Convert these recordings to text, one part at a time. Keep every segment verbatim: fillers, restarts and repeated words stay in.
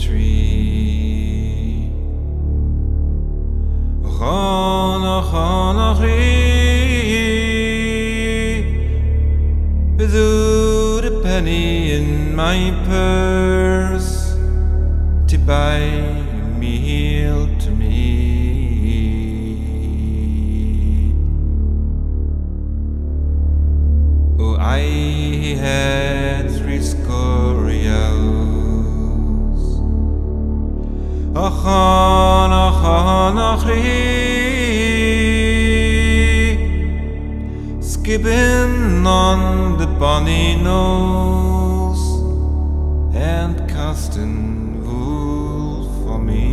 tree. Chana chana without a penny in my purse to buy a meal to me. Oh, I had three score reals. Achan, achan, achri, skipping on the bonny nose and casting wool for me.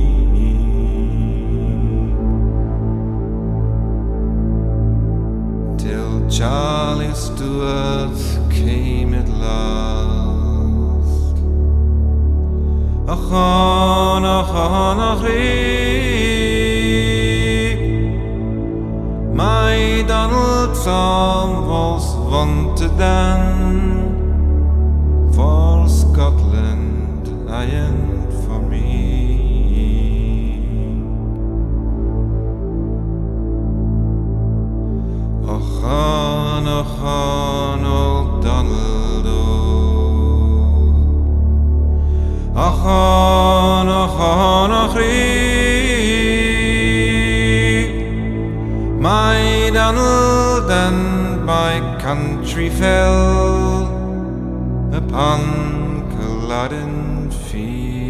Till Charlie Stewart came at last. Achan, achan, achri, my Donald Trump was wanted then for Scotland, I and for me. Achan, achan, old Donald, oh. Achan, achan, achri, my Donald and my country fell upon Culloden field.